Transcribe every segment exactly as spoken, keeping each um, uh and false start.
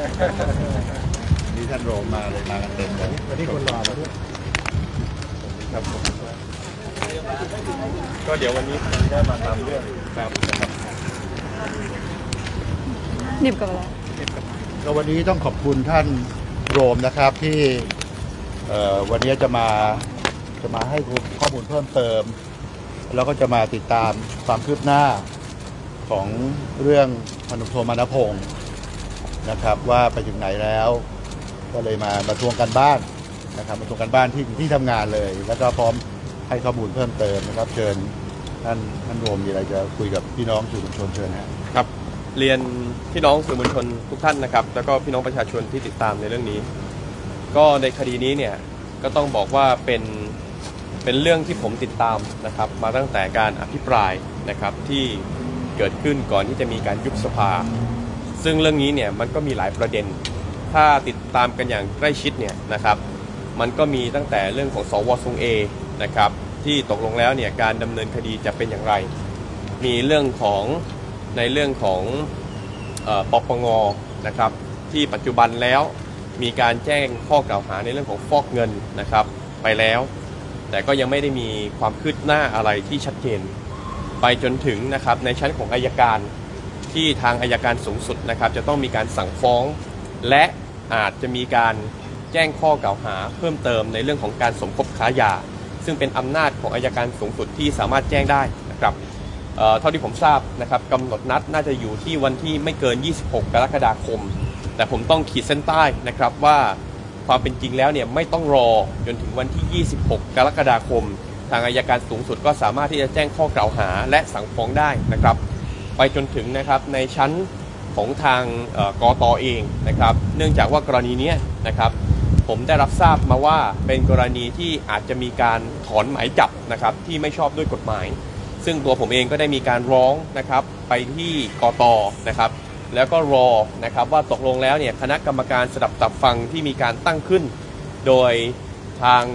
นี่ท่านโรมมาเลยมากันเต็มเลยวันนี้คนรอมาด้วยครับก็เดี๋ยววันนี้ผมได้มาตามเรื่องครับนะครับหนิบกับอะไรก็วันนี้ต้องขอบคุณท่านโรมนะครับที่วันนี้จะมาจะมาให้ข้อมูลเพิ่มเติมแล้วก็จะมาติดตามความคืบหน้าของเรื่องพันธุ์โทมานพงศ์นะครับว่าไปถึงไหนแล้วก็เลยมามาทวงกันบ้านนะครับมาทวงกันบ้านที่ที่ทำงานเลยแล้วก็พร้อมให้ข้อมูลเพิ่มเติมนะครับเชิญท่านท่านโรมมีอะไรจะคุยกับพี่น้องสื่อมวลชนเชิญครับเรียนพี่น้องสื่อมวลชนทุกท่านนะครับแล้วก็พี่น้องประชาชนที่ติดตามในเรื่องนี้ก็ในคดีนี้เนี่ยก็ต้องบอกว่าเป็นเป็นเรื่องที่ผมติดตามนะครับมาตั้งแต่การอภิปรายนะครับที่เกิดขึ้นก่อนที่จะมีการยุบสภาซึ่งเรื่องนี้เนี่ยมันก็มีหลายประเด็นถ้าติดตามกันอย่างใกล้ชิดเนี่ยนะครับมันก็มีตั้งแต่เรื่องของสวทรงเอนะครับที่ตกลงแล้วเนี่ยการดำเนินคดีจะเป็นอย่างไรมีเรื่องของในเรื่องของปปงนะครับที่ปัจจุบันแล้วมีการแจ้งข้อกล่าวหาในเรื่องของฟอกเงินนะครับไปแล้วแต่ก็ยังไม่ได้มีความคืบหน้าอะไรที่ชัดเจนไปจนถึงนะครับในชั้นของอัยการที่ทางอัยการสูงสุดนะครับจะต้องมีการสั่งฟ้องและอาจจะมีการแจ้งข้อกล่าวหาเพิ่มเติมในเรื่องของการสมคบค้ายาซึ่งเป็นอำนาจของอัยการสูงสุดที่สามารถแจ้งได้นะครับเอ่อเท่าที่ผมทราบนะครับกำหนดนัดน่าจะอยู่ที่วันที่ไม่เกินยี่สิบหกกรกฎาคมแต่ผมต้องขีดเส้นใต้นะครับว่าความเป็นจริงแล้วเนี่ยไม่ต้องรอจนถึงวันที่ยี่สิบหกกรกฎาคมทางอัยการสูงสุดก็สามารถที่จะแจ้งข้อกล่าวหาและสั่งฟ้องได้นะครับไปจนถึงนะครับในชั้นของทางกต.เองนะครับเนื่องจากว่ากรณีนี้นะครับผมได้รับทราบมาว่าเป็นกรณีที่อาจจะมีการถอนหมายจับนะครับที่ไม่ชอบด้วยกฎหมายซึ่งตัวผมเองก็ได้มีการร้องนะครับไปที่กต.นะครับแล้วก็รอนะครับว่าตกลงแล้วเนี่ยคณะกรรมการสดับตับฟังที่มีการตั้งขึ้นโดยทาง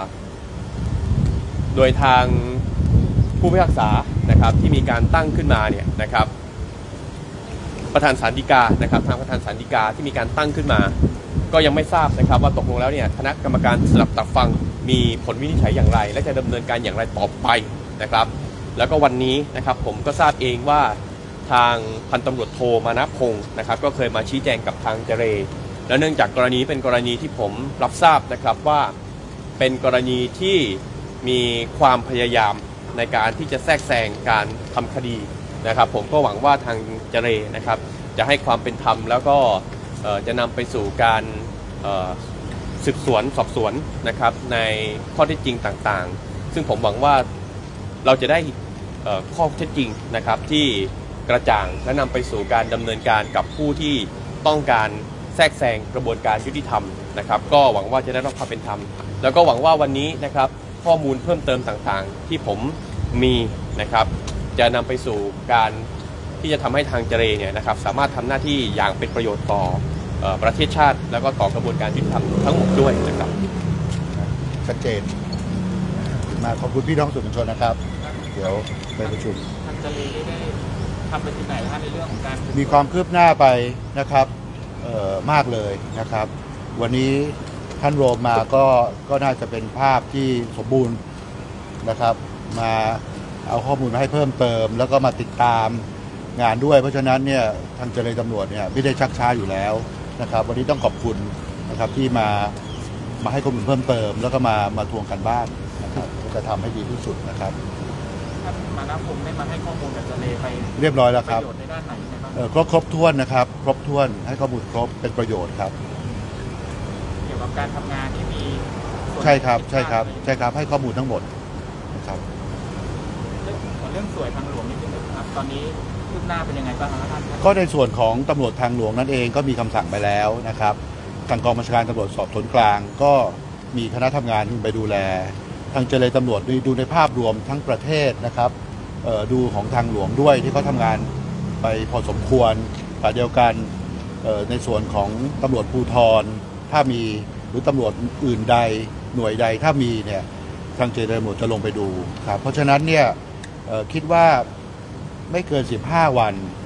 โดยทางผู้พิพากษานะครับที่มีการตั้งขึ้นมาเนี่ยนะครับประธานศาลฎีกานะครับทางประธานศาลฎีกาที่มีการตั้งขึ้นมาก็ยังไม่ทราบนะครับว่าตกลงแล้วเนี่ยคณะกรรมการสดับตับฟังมีผลวินิจฉัยอย่างไรและจะดำเนินการอย่างไรต่อไปนะครับแล้วก็วันนี้นะครับผมก็ทราบเองว่าทางพันตำรวจโทมานพงศ์นะครับก็เคยมาชี้แจงกับทางเจเรและเนื่องจากกรณีเป็นกรณีที่ผมรับทราบนะครับว่าเป็นกรณีที่มีความพยายามในการที่จะแทรกแซงการทำคดีนะครับผมก็หวังว่าทางเจเรนะครับจะให้ความเป็นธรรมแล้วก็จะนำไปสู่การสืบสวนสอบสวนนะครับในข้อเท็จจริงต่างๆซึ่งผมหวังว่าเราจะได้ข้อเท็จจริงนะครับที่กระจ่างและนำไปสู่การดำเนินการกับผู้ที่ต้องการแทรกแซงกระบวนการยุติธรรมนะครับก็หวังว่าจะได้รับความเป็นธรรมแล้วก็หวังว่าวันนี้นะครับข้อมูลเพิ่มเติมต่างๆที่ผมมีนะครับจะนำไปสู่การที่จะทำให้ทางเจเรเนี่ยนะครับสามารถทำหน้าที่อย่างเป็นประโยชน์ต่อประเทศชาติแล้วก็ต่อกระบวนการยุติธรรมทั้งหมดด้วยนะครับชัดเจนมาขอบคุณพี่น้องสื่อมวลชนนะครับเดี๋ยวไปประชุมทางเจเรได้ทำไปถึงไหนแล้วในเรื่องของการมีความคืบหน้าไปนะครับมากเลยนะครับวันนี้ท่านโรมมาก็ก็น่าจะเป็นภาพที่สมบูรณ์นะครับมาเอาข้อมูลมาให้เพิ่มเติมแล้วก็มาติดตามงานด้วยเพราะฉะนั้นเนี่ยทางเจริญตำรวจเนี่ยไม่ได้ชักช้าอยู่แล้วนะครับวันนี้ต้องขอบคุณนะครับที่มามาให้ข้อมูลเพิ่มเติมแล้วก็มามาทวงกันบ้านนะครับจะทำให้ดีที่สุดนะครับท่านมานพงศ์ได้มาให้ข้อมูลกับเจเรไปเรียบร้อยแล้วครับประโยชน์ในด้านไหนบ้างครบครบถ้วนนะครับครบถ้วนให้ข้อมูลครบเป็นประโยชน์ครับเกี่ยวกับการทำงานที่มีใช่ครับใช่ครับใช่ครับให้ข้อมูลทั้งหมดนะครับเรื่องสวยทางหลวงนิดนึงครับตอนนี้คืบหน้าเป็นยังไงบ้างครับท่านก็ในส่วนของตำรวจทางหลวงนั่นเองก็มีคำสั่งไปแล้วนะครับทางกองบัญชาการตำรวจสอบสวนกลางก็มีคณะทำงานที่ไปดูแลทางเจริญตำรวจดูในภาพรวมทั้งประเทศนะครับดูของทางหลวงด้วยที่เขาทำงานไปพอสมควรแต่เดียวกันในส่วนของตำรวจภูธรถ้ามีหรือตำรวจอื่นใดหน่วยใดถ้ามีเนี่ยทางเจริญตำรวจจะลงไปดูครับเพราะฉะนั้นเนี่ยคิดว่าไม่เกินสิบห้าวัน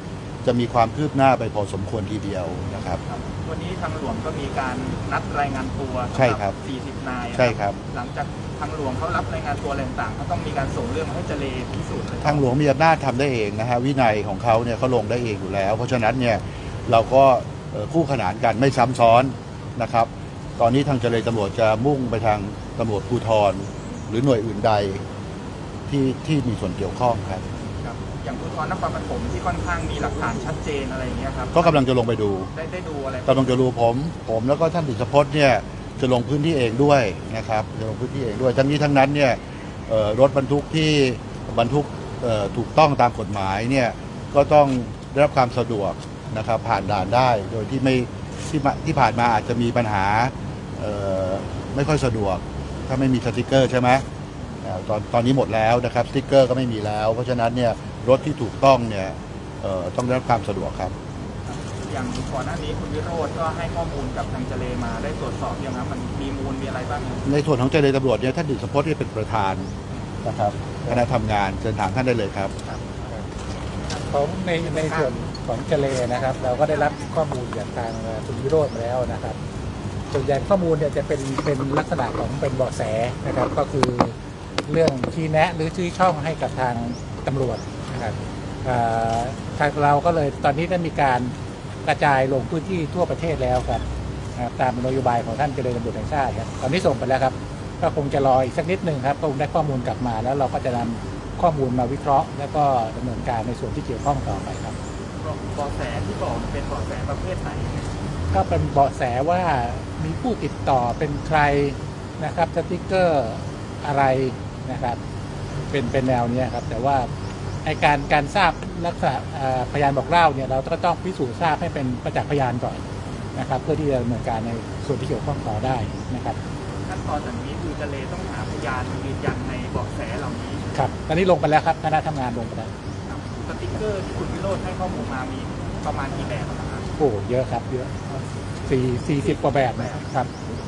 จะมีความคืบหน้าไปพอสมควรทีเดียวนะครับวันนี้ทางหลวงก็มีการนัดรายงานตัวใช่ครับสี่สิบนายใช่ครับหลังจากทางหลวงเขารับรายงานตัวอะไรต่างๆเขาต้องมีการส่งเรื่องมาให้เจเลพิสูจน์เลยทางหลวงมีอำนาจทำได้เองนะฮะวินัยของเขาเนี่ยเขาลงได้เองอยู่แล้ว เพราะฉะนั้นเนี่ยเราก็เอ่อคู่ขนานกันไม่ซ้ำซ้อนนะครับ ตอนนี้ทางเจรตำรวจจะมุ่งไปทางตำรวจภูธรหรือหน่วยอื่นใดที่ที่มีส่วนเกี่ยวข้องครับครับอย่างภูธรนครปฐมที่ค่อนข้างมีหลักฐานชัดเจนอะไรอย่างเงี้ยครับก็กำลังจะลงไปดูได้ได้ดูอะไรกำลังจะดูผมผมแล้วก็ท่านดิษพจน์เนี่ยจะลงพื้นที่เองด้วยนะครับจะลงพื้นที่เองด้วยทั้งนี้ทั้งนั้นเนี่ยเอ่อรถบรรทุกที่บรรทุกเอ่อถูกต้องตามกฎหมายเนี่ยก็ต้องได้รับความสะดวกนะครับผ่านด่านได้โดยที่ไม่ที่มาที่ผ่านมาอาจจะมีปัญหาเอ่อไม่ค่อยสะดวกถ้าไม่มีสติกเกอร์ใช่ไหมอ่าตอนตอนนี้หมดแล้วนะครับสติกเกอร์ก็ไม่มีแล้ว เพราะฉะนั้นเนี่ยรถที่ถูกต้องเนี่ยเอ่อต้องได้รับความสะดวกครับอย่างก่อนหน้านี้คุณวิโรจน์ก็ให้ข้อมูลกับทางเจเลมาได้ตรวจสอบยังครับมันมีมูลมีอะไรบ้างครับในส่วนของเจรตำรวจเนี่ยท่านดิษพจน์ที่เป็นประธานนะครับคณะทำงานเชิญถามท่านได้เลยครับของในในส่วนของเจเลนะครับ เราก็ได้รับข้อมูลจากทางคุณวิโรจน์มาแล้วนะครับส่วนใหญ่ข้อมูลเนี่ยจะเป็นเป็นลักษณะของเป็นเบาะแสนะครับ ก็คือเรื่องชี้แนะหรือชี้ช่องให้กับทางตำรวจนะครับอ่าทางเราก็เลยตอนนี้ได้มีการกระจายลงพื้นที่ทั่วประเทศแล้วครับอ่าตามนโยบายของท่านเจริญตำรวจแห่งชาติครับตอนนี้ส่งไปแล้วครับก็คงจะรออีกสักนิดหนึ่งครับก็คงได้ข้อมูลกลับมาแล้วเราก็จะนำข้อมูลมาวิเคราะห์ แล้วก็ดำเนินการในส่วนที่เกี่ยวข้องต่อไปครับเบาะแสที่บอกเป็นเบาะแสประเภทไหนก็เป็นเบาะแสว่ามีผู้ติดต่อเป็นใครนะครับสติ๊กเกอร์อะไรนะครับเป็นเป็นแนวนี้ครับแต่ว่าไอการการทราบลักษณะอ่าพยานบอกเล่าเนี่ยเราก็ต้องพิสูจน์ทราบให้เป็นประจักษ์พยานก่อนนะครับเพื่อที่จะดำเนินการในส่วนที่เกี่ยวข้องต่อได้นะครับขั้นตอนจากนี้คือเจเลต้องหาพยานยืนยันในเบาะแสเหล่านี้ครับตอนนี้ลงไปแล้วครับคณะทำงานลงไปแล้วครับสติ๊กเกอร์ที่คุณวิโรจน์ให้ข้อมูลมามีประมาณกี่แบบนะครับโอ้เยอะครับเยอะสี่สี่สิบกว่าแบบนะครับ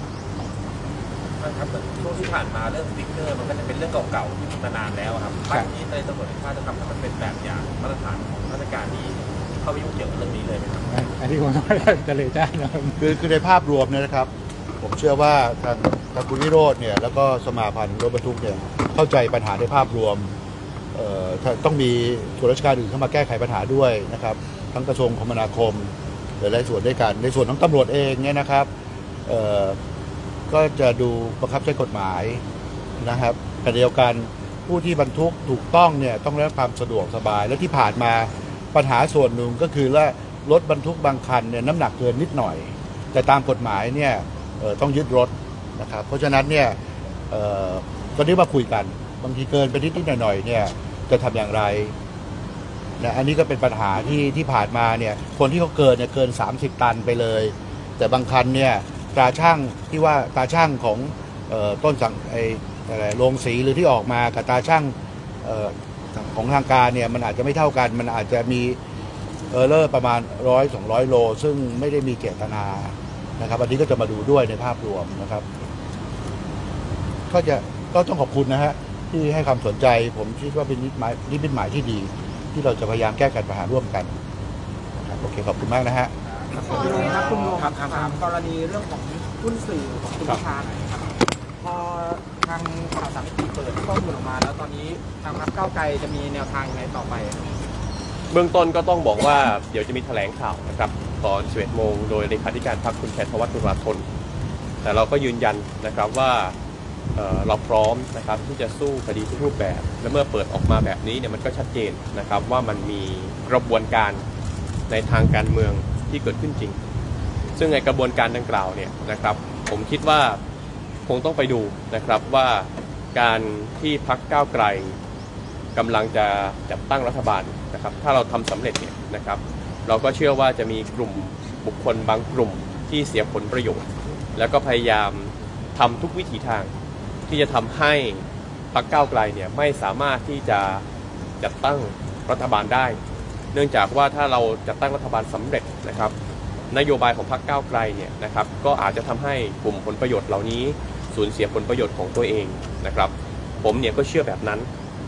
ครับช่วงที่ผ่านมาเรื่องสติ๊กเกอร์มันก็จะเป็นเรื่องเก่าๆที่มานานแล้วครับครั้งนี้ในตำรวจแห่งชาติจะทำให้มันเป็นแบบอย่างมาตรฐานของราชการที่เข้าไปยุ่งเกี่ยวกับเรื่องนี้เลยไหมครับอันนี้ผมต้องให้เจเลจ้านะครับคือคือในภาพรวมเนี่ยนะครับ ผมเชื่อว่าทางทางคุณวิโรจน์เนี่ยแล้วก็สมาพันธ์รถบรรทุกเนี่ยเข้าใจปัญหาในภาพรวมเอ่อถ้าต้องมีส่วนราชการอื่นเข้ามาแก้ไขปัญหาด้วยนะครับทั้งกระทรวงคมนาคมหลายๆส่วนด้วยกันในส่วนของตำรวจเองเนี่ยนะครับเอ่อก็จะดูบังคับใช้กฎหมายนะครับแต่เดียวกันผู้ที่บรรทุกถูกต้องเนี่ยต้องได้รับความสะดวกสบายและที่ผ่านมาปัญหาส่วนหนึ่งก็คือว่ารถบรรทุกบางคันเนี่ยน้ำหนักเกินนิดหน่อยแต่ตามกฎหมายเนี่ยเอ่อต้องยึดรถนะครับเพราะฉะนั้นเนี่ยเอ่อก็ได้มาคุยกันบางทีเกินไปนิดๆหน่อยๆเนี่ยจะทำอย่างไรนะอันนี้ก็เป็นปัญหาที่ที่ผ่านมาเนี่ยคนที่เขาเกินเนี่ยเกินสามสิบตันไปเลยแต่บางคันเนี่ยตราช่างที่ว่าตราช่างของเอ่อต้นสังไออะไรโรงสีหรือที่ออกมากับตราช่างเอ่อของทางการเนี่ยมันอาจจะไม่เท่ากันมันอาจจะมีเออร์เลอร์ประมาณร้อยสองร้อยโลซึ่งไม่ได้มีเจตนานะครับอันนี้ก็จะมาดูด้วยในภาพรวมนะครับก็จะก็ต้องขอบคุณนะฮะที่ให้ความสนใจผมคิดว่าเป็นนิมิตหมายนิมิตหมายที่ดีที่เราจะพยายามแก้ไขปัญหาร่วมกันนะครับโอเคขอบคุณมากนะฮะคุณลุงครับคุณลุงถามกรณีเรื่องของหุ้นสื่อของคุณพิชาหน่อยครับพอทางข่าวสามมิติเปิดข้อมูลออกมาแล้วตอนนี้ทางพรรคก้าวไกลจะมีแนวทางยังไงต่อไปเบื้องต้นก็ต้องบอกว่าเดี๋ยวจะมีแถลงข่าวนะครับตอนสิบเอ็ดโมงโดยเลขาธิการพรรคคุณแคทวัฒน์ตุลาธนแต่เราก็ยืนยันนะครับว่าเอ่อเราพร้อมนะครับที่จะสู้คดีทุกรูปแบบและเมื่อเปิดออกมาแบบนี้เนี่ยมันก็ชัดเจนนะครับว่ามันมีกระบวนการในทางการเมืองที่เกิดขึ้นจริง ซึ่งในกระบวนการดังกล่าวเนี่ยนะครับผมคิดว่าคงต้องไปดูนะครับว่าการที่พรรคก้าวไกลกำลังจะจัดตั้งรัฐบาลนะครับถ้าเราทำสำเร็จเนี่ยนะครับเราก็เชื่อว่าจะมีกลุ่มบุคคลบางกลุ่มที่เสียผลประโยชน์แล้วก็พยายามทำทุกวิถีทางที่จะทำให้พรรคก้าวไกลเนี่ยไม่สามารถที่จะจัดตั้งรัฐบาลได้ เนื่องจากว่าถ้าเราจัดตั้งรัฐบาลสำเร็จนะครับนโยบายของพรรคก้าวไกลเนี่ยนะครับก็อาจจะทำให้กลุ่มผลประโยชน์เหล่านี้สูญเสียผลประโยชน์ของตัวเองนะครับผมเนี่ยก็เชื่อแบบนั้น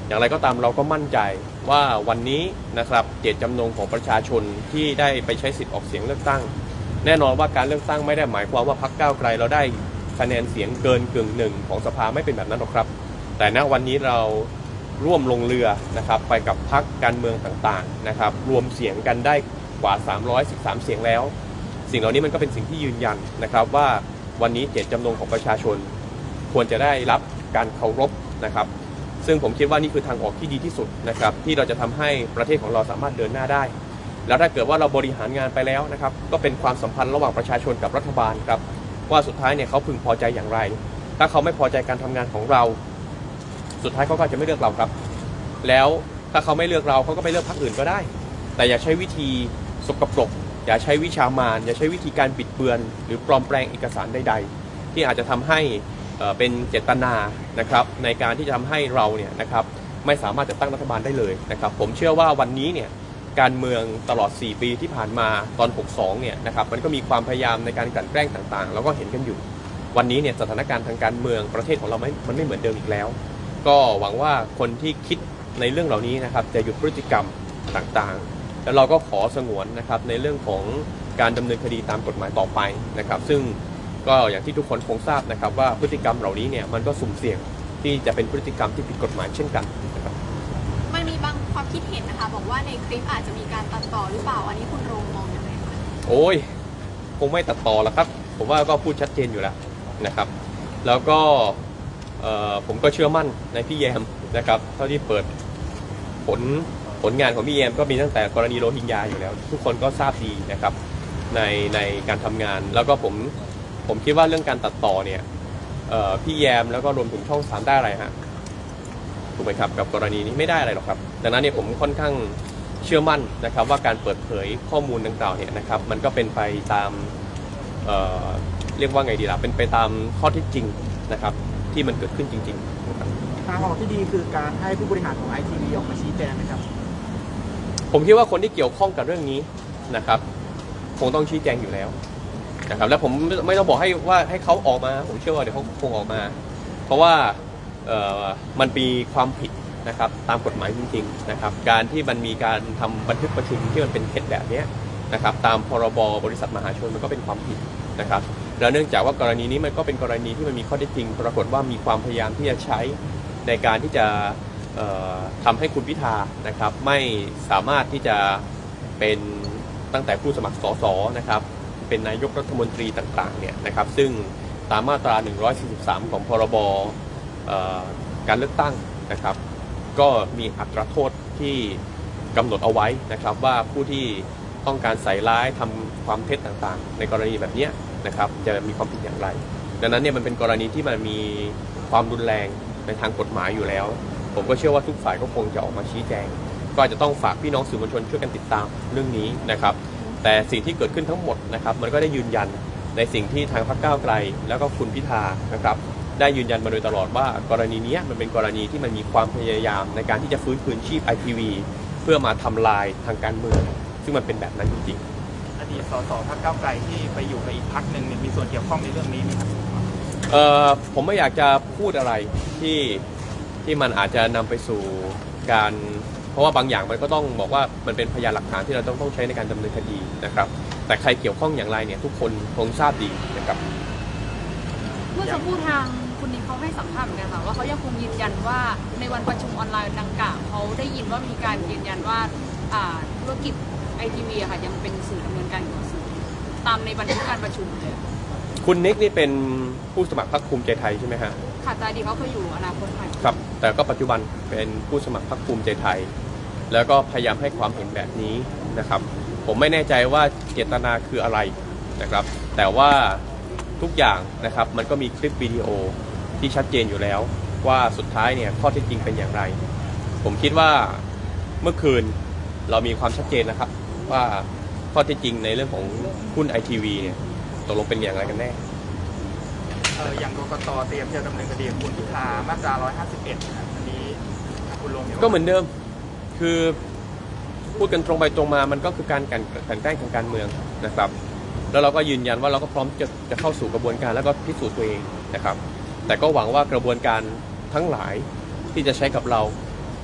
อย่างไรก็ตามเราก็มั่นใจว่าวันนี้นะครับเจตจำนงของประชาชนที่ได้ไปใช้สิทธิ์ออกเสียงเลือกตั้งแน่นอนว่าการเลือกตั้งไม่ได้หมายความว่าพรรคก้าวไกลเราได้คะแนนเสียงเกินกึ่งหนึ่งของสภาไม่เป็นแบบนั้นหรอกครับแต่ณวันนี้เราร่วมลงเรือนะครับไปกับพรรคการเมืองต่างๆนะครับรวมเสียงกันได้กว่าสามร้อยสิบสามเสียงแล้วสิ่งเหล่านี้มันก็เป็นสิ่งที่ยืนยันนะครับว่าวันนี้เจตจำนงของประชาชนควรจะได้รับการเคารพนะครับซึ่งผมคิดว่านี่คือทางออกที่ดีที่สุดนะครับที่เราจะทำให้ประเทศของเราสามารถเดินหน้าได้แล้วถ้าเกิดว่าเราบริหารงานไปแล้วนะครับก็เป็นความสัมพันธ์ระหว่างประชาชนกับรัฐบาลครับว่าสุดท้ายเนี่ยเขาพึงพอใจอย่างไรถ้าเขาไม่พอใจการทำงานของเราสุดท้ายเขาก็จะไม่เลือกเราครับแล้วถ้าเขาไม่เลือกเราเขาก็ไปเลือกพรรคอื่นก็ได้แต่อย่าใช้วิธีสกปรกอย่าใช้วิชามารอย่าใช้วิธีการบิดเบือนหรือปลอมแปลงเอกสารใดๆที่อาจจะทำให้เป็นเจตนานะครับในการที่จะทำให้เราเนี่ยนะครับไม่สามารถจัดตั้งรัฐบาลได้เลยนะครับผมเชื่อว่าวันนี้เนี่ยการเมืองตลอดสี่ปีที่ผ่านมาตอนหกสิบสองเนี่ยนะครับมันก็มีความพยายามในการกลั่นแกล้งต่างๆแล้วก็เห็นกันอยู่วันนี้เนี่ยสถานการณ์ทางการเมืองประเทศของเราไม่มันไม่เหมือนเดิมอีกแล้วก็หวังว่าคนที่คิดในเรื่องเหล่านี้นะครับจะหยุดพฤติกรรมต่างๆแล้วเราก็ขอสงวนนะครับในเรื่องของการดำเนินคดีตามกฎหมายต่อไปนะครับซึ่งก็อย่างที่ทุกคนคงทราบนะครับว่าพฤติกรรมเหล่านี้เนี่ยมันก็สุ่มเสี่ยงที่จะเป็นพฤติกรรมที่ผิดกฎหมายเช่นกันนะครับมันมีบางความคิดเห็นนะคะบอกว่าในคลิปอาจจะมีการตัดต่อหรือเปล่าอันนี้คุณโรงมองยังไงคะโอ้ยคงไม่ตัดต่อแล้วครับผมว่าก็พูดชัดเจนอยู่แล้วนะครับแล้วก็ผมก็เชื่อมั่นในพี่แยมนะครับเท่าที่เปิดผลผลงานของพี่แยมก็มีตั้งแต่กรณีโรฮิงญาอยู่แล้วทุกคนก็ทราบดีนะครับในในการทำงานแล้วก็ผมผมคิดว่าเรื่องการตัดต่อเนี่ยพี่แยมแล้วก็รวมถึงช่องสามได้อะไรฮะถูกไหมครับกับกรณีนี้ไม่ได้อะไรหรอกครับดังนั้นเนี่ยผมค่อนข้างเชื่อมั่นนะครับว่าการเปิดเผยข้อมูลดังกล่าวเนี่ยนะครับมันก็เป็นไปตาม เอ่อ เรียกว่าไงดีล่ะเป็นไปตามข้อเท็จจริงนะครับที่มันเกิดขึ้นจริงๆทางออกที่ดีคือการให้ผู้บริหารของ ไอ ที วี ออกมาชี้แจงนะครับผมคิดว่าคนที่เกี่ยวข้องกับเรื่องนี้นะครับคงต้องชี้แจงอยู่แล้วนะครับและผมไม่ต้องบอกให้ว่าให้เขาออกมาผมเชื่อว่าเดี๋ยวเขาคงออกมาเพราะว่าเอ่อมันมีความผิดนะครับตามกฎหมายจริงๆนะครับการที่มันมีการทำบันทึกประชุมที่มันเป็นเท็จแบบนี้นะครับตามพรบบริษัทมหาชนมันก็เป็นความผิดนะครับแล้วเนื่องจากว่ากรณีนี้มันก็เป็นกรณีที่มันมีข้อเท็จจริงปรากฏว่ามีความพยายามที่จะใช้ในการที่จะทำให้คุณพิธานะครับไม่สามารถที่จะเป็นตั้งแต่ผู้สมัครสสนะครับเป็นนายกรัฐมนตรีต่างๆเนี่ยนะครับซึ่งตามมาตราหนึ่งร้อยสี่สิบสามของพรบการเลือกตั้งนะครับก็มีอัตราโทษที่กำหนดเอาไว้นะครับว่าผู้ที่ต้องการใส่ร้ายทำความเท็จต่างๆในกรณีแบบนี้นะครับจะมีความผิดอย่างไรดังนั้นเนี่ยมันเป็นกรณีที่มันมีความรุนแรงในทางกฎหมายอยู่แล้วผมก็เชื่อว่าทุกฝ่ายก็คงจะออกมาชี้แจงก็อาจจะต้องฝากพี่น้องสื่อมวลชนช่วยกันติดตามเรื่องนี้นะครับแต่สิ่งที่เกิดขึ้นทั้งหมดนะครับมันก็ได้ยืนยันในสิ่งที่ทางพรรคก้าวไกลแล้วก็คุณพิธานะครับได้ยืนยันมาโดยตลอดว่ากรณีนี้มันเป็นกรณีที่มันมีความพยายามในการที่จะฟื้นคืนชีพ ไอ ที วี เพื่อมาทำลายทางการเมืองซึ่งมันเป็นแบบนั้นจริงๆอดีตสสพรรคก้าวไกลที่ไปอยู่ในอีกพรรคหนึ่งมีส่วนเกี่ยวข้องในเรื่องนี้ไหมครับเอ่อผมไม่อยากจะพูดอะไรที่ที่มันอาจจะนำไปสู่การเพราะว่าบางอย่างมันก็ต้องบอกว่ามันเป็นพยานหลักฐานที่เราต้องต้องใช้ในการดำเนินคดีนะครับแต่ใครเกี่ยวข้องอย่างไรเนี่ยทุกคนคงทราบดีนะครับเมื่อสักครู่ทางคุณนิกเขาให้สัมภาษณ์เหมือนกันค่ะว่าเขายังคงยืนยันว่าในวันประชุมออนไลน์ดังกล่าวเขาได้ยินว่ามีการยืนยันว่าธุรกิจ ไอ ที วี ค่ะยังเป็นสื่อดำเนินการของสื่อตามในบันทึกการประชุมเลยคุณนิกนี่เป็นผู้สมัครพรรคภูมิใจไทยใช่ไหมฮะค่ะแต่ดีเขาเคยอยู่อนาคตใหม่ครับแต่ก็ปัจจุบันเป็นผู้สมัครพรรคภูมิใจไทยแล้วก็พยายามให้ความเห็นแบบนี้นะครับผมไม่แน่ใจว่าเจตนาคืออะไรนะครับแต่ว่าทุกอย่างนะครับมันก็มีคลิปวิดีโอที่ชัดเจนอยู่แล้วว่าสุดท้ายเนี่ยข้อเท็จจริงเป็นอย่างไรผมคิดว่าเมื่อคืนเรามีความชัดเจนนะครับว่าข้อเท็จจริงในเรื่องของหุ้น ไอ ที วี เนี่ยตกลงเป็นอย่างไรกันแน่อย่างกกต.เตรียมจะดำเนินคดีกับคุณพิธามาตราหนึ่งร้อยห้าสิบเอ็ดอันนี้คุณลงก็เหมือนเดิมคือพูดกันตรงไปตรงมามันก็คือการกันกันแกล้งทางการเมืองนะครับแล้วเราก็ยืนยันว่าเราก็พร้อมจะจะเข้าสู่กระบวนการแล้วก็พิสูจน์ตัวเองนะครับแต่ก็หวังว่ากระบวนการทั้งหลายที่จะใช้กับเรา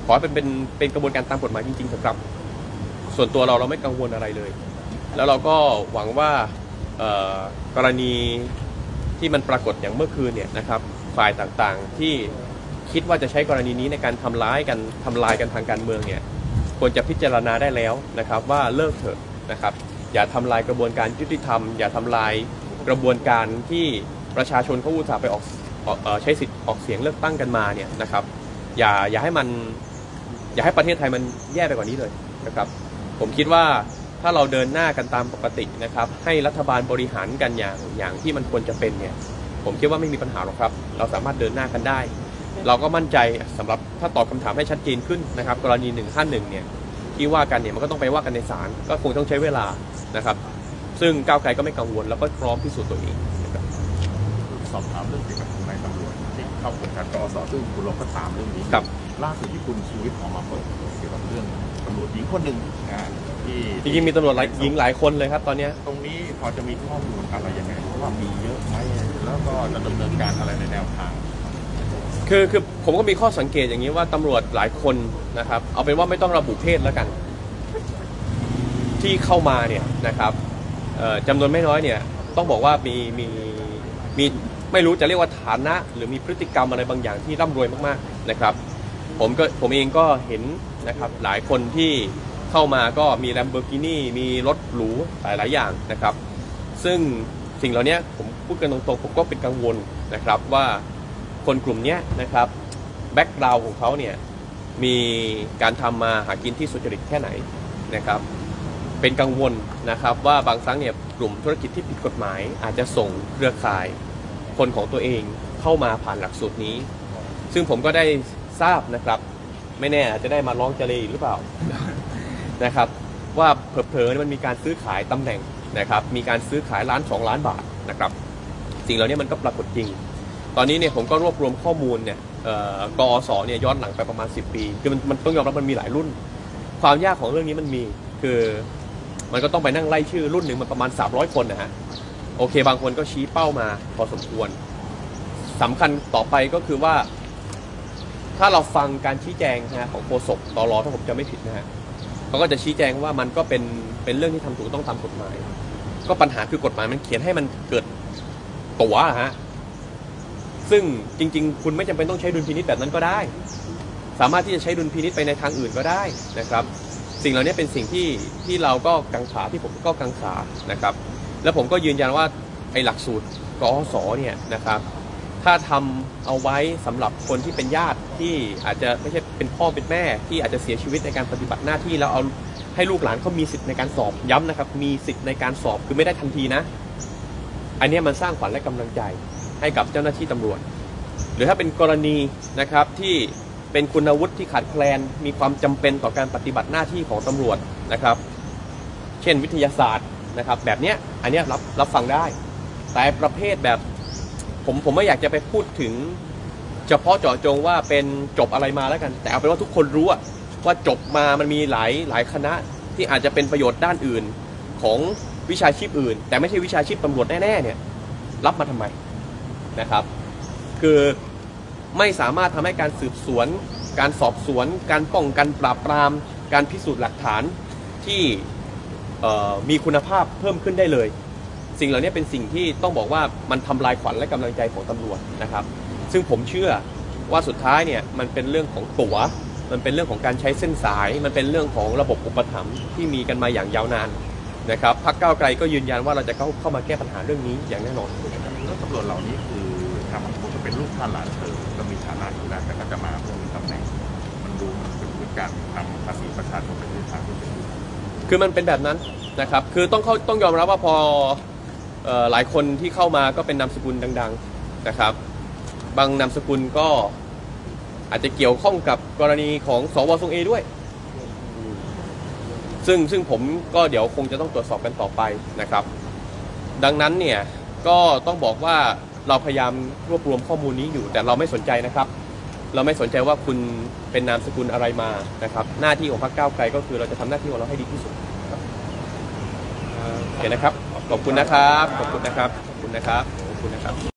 ขอให้เป็นเป็นเป็นกระบวนการตามกฎหมายจริงๆเถอะครับส่วนตัวเราเราไม่กังวลอะไรเลยแล้วเราก็หวังว่ากรณีที่มันปรากฏอย่างเมื่อคืนเนี่ยนะครับฝ่ายต่างๆที่คิดว่าจะใช้กรณีนี้ในการทำร้ายกันทำลายกันทางการเมืองเนี่ยควรจะพิจารณาได้แล้วนะครับว่าเลิกเถอะนะครับอย่าทำลายกระบวนการยุติธรรมอย่าทำลายกระบวนการที่ประชาชนเขาอุตส่าห์ไปออกใช้สิทธิ์ออกเสียงเลือกตั้งกันมาเนี่ยนะครับอย่าอย่าให้มันอย่าให้ประเทศไทยมันแย่ไปกว่านี้เลยนะครับผมคิดว่าถ้าเราเดินหน้ากันตามปกตินะครับให้รัฐบาลบริหารกันอย่างอย่างที่มันควรจะเป็นเนี่ยผมคิดว่าไม่มีปัญหาหรอกครับเราสามารถเดินหน้ากันได้เราก็มั่นใจสำหรับถ้าตอบคำถามให้ชัดเจนขึ้นนะครับกรณีหนึ่งห้าหนึ่งเนี่ยที่ว่ากันเนี่ยมันก็ต้องไปว่ากันในศาลก็คงต้องใช้เวลานะครับซึ่งก้าวไกลก็ไม่กังวลแล้วก็พร้อมพิสูจน์ตัวเองนะครับสอบถามเรื่องเกี่ยวกับนายตำรวจที่เข้าโครงการกอสซึ่งคุณลงก็ตามเรื่องนี้ครับล่าสุดที่คุณชูวิทย์ออกมาเปิดเกี่ยวกับเรื่องตำรวจหญิงคนหนึ่งที่จริงๆมีตำรวจหญิงหลายคนเลยครับตอนนี้ตรงนี้พอจะมีข้อมูลอะไรยังไงว่ามีเยอะไหมแล้วก็จะดำเนินการอะไรในแนวทางคือคือผมก็มีข้อสังเกตอย่างนี้ว่าตำรวจหลายคนนะครับเอาเป็นว่าไม่ต้องระบุเพศแล้วกันที่เข้ามาเนี่ยนะครับจำนวนไม่น้อยเนี่ยต้องบอกว่ามีมีมีไม่รู้จะเรียกว่าฐานะหรือมีพฤติกรรมอะไรบางอย่างที่ร่ำรวยมากๆนะครับผมก็ผมเองก็เห็นนะครับหลายคนที่เข้ามาก็มี Lamborghini มีรถหรูหลายๆอย่างนะครับซึ่งสิ่งเหล่านี้ผมพูดกันตรงๆผมก็เป็นกังวลนะครับว่าคนกลุ่มนี้นะครับแบ็กกราวด์ของเขาเนี่ยมีการทำมาหากินที่สุจริตแค่ไหนนะครับเป็นกังวลนะครับว่าบางครั้งเนี่ยกลุ่มธุรกิจที่ผิดกฎหมายอาจจะส่งเครือข่ายคนของตัวเองเข้ามาผ่านหลักสูตรนี้ซึ่งผมก็ได้ทราบนะครับไม่แน่อาจจะได้มาร้องเจเลหรือเปล่านะครับว่าเผลอๆมันมีการซื้อขายตำแหน่งนะครับมีการซื้อขายล้านสองล้านบาทนะครับสิ่งเหล่านี้มันก็ปรากฏจริงตอนนี้เนี่ยผมก็รวบรวมข้อมูลเนี่ยกอสเนี่ยย้อนหลังไปประมาณสิบปีคือมันมันต้องยอมรับมันมีหลายรุ่นความยากของเรื่องนี้มันมีคือมันก็ต้องไปนั่งไล่ชื่อรุ่นหนึ่งมันประมาณสามร้อยคนนะฮะโอเคบางคนก็ชี้เป้ามาพอสมควรสำคัญต่อไปก็คือว่าถ้าเราฟังการชี้แจงนะของโฆษกตรถ้าผมจะไม่ผิดนะฮะเขาก็จะชี้แจงว่ามันก็เป็นเป็นเรื่องที่ทำถูกต้องตามกฎหมายก็ปัญหาคือกฎหมายมันเขียนให้มันเกิดตั๋วฮะซึ่งจริงๆคุณไม่จำเป็นต้องใช้ดุลพินิจแบบนั้นก็ได้สามารถที่จะใช้ดุลพินิจไปในทางอื่นก็ได้นะครับสิ่งเหล่านี้เป็นสิ่งที่ที่เราก็กังขาที่ผมก็กังขานะครับแล้วผมก็ยืนยันว่าไอ้หลักสูตรกอสเนี่ยนะครับถ้าทำเอาไว้สำหรับคนที่เป็นญาติที่อาจจะไม่ใช่เป็นพ่อเป็นแม่ที่อาจจะเสียชีวิตในการปฏิบัติหน้าที่แล้วเอาให้ลูกหลานเขามีสิทธิ์ในการสอบย้ำนะครับมีสิทธิ์ในการสอบคือไม่ได้ทันทีนะอันนี้มันสร้างขวัญและกำลังใจให้กับเจ้าหน้าที่ตำรวจหรือถ้าเป็นกรณีนะครับที่เป็นคุณวุฒิที่ขาดแคลนมีความจำเป็นต่อการปฏิบัติหน้าที่ของตำรวจนะครับเช่นวิทยาศาสตร์นะครับแบบนี้อันนี้รับรับฟังได้แต่ประเภทแบบผมผมไม่อยากจะไปพูดถึงเฉพาะเจาะจงว่าเป็นจบอะไรมาแล้วกันแต่เอาเป็นว่าทุกคนรู้ว่าจบมามันมีหลายหลายคณะที่อาจจะเป็นประโยชน์ด้านอื่นของวิชาชีพอื่นแต่ไม่ใช่วิชาชีพตำรวจแน่ๆเนี่ยรับมาทำไมนะครับคือไม่สามารถทำให้การสืบสวนการสอบสวนการป้องกันปราบปรามการพิสูจน์หลักฐานที่มีคุณภาพเพิ่มขึ้นได้เลยสิ่งเหล่านี้เป็นสิ่งที่ต้องบอกว่ามันทำลายขวัญและกำลังใจของตำรวจนะครับซึ่งผมเชื่อว่าสุดท้ายเนี่ยมันเป็นเรื่องของตั๋วมันเป็นเรื่องของการใช้เส้นสายมันเป็นเรื่องของระบบอุปถัมภ์ที่มีกันมาอย่างยาวนานนะครับพรรคก้าวไกลก็ยืนยันว่าเราจะเข้าเข้ามาแก้ปัญหาเรื่องนี้อย่างแน่นอนแล้วตำรวจเหล่านี้คือทางบางคนก็เป็นลูกท่านหลานเธอก็มีฐานะอยู่แล้วแต่ก็จะมาเพื่อมีตำแหน่งมันดูมันเป็นการทำภาษีประชาชนเป็นทางที่เป็นคือมันเป็นแบบนั้นนะครับคือต้องเขาต้องยอมรับว่าพอหลายคนที่เข้ามาก็เป็นนามสกุลดังๆนะครับบางนามสกุลก็อาจจะเกี่ยวข้องกับกรณีของสว.ทรงเอด้วยซึ่งซึ่งผมก็เดี๋ยวคงจะต้องตรวจสอบกันต่อไปนะครับดังนั้นเนี่ยก็ต้องบอกว่าเราพยายามรวบรวมข้อมูลนี้อยู่แต่เราไม่สนใจนะครับเราไม่สนใจว่าคุณเป็นนามสกุลอะไรมานะครับหน้าที่ของพรรคก้าวไกลก็คือเราจะทำหน้าที่ของเราให้ดีที่สุดครับโอเคนะครับขอบคุณนะครับขอบคุณนะครับขอบคุณนะครับขอบคุณนะครับ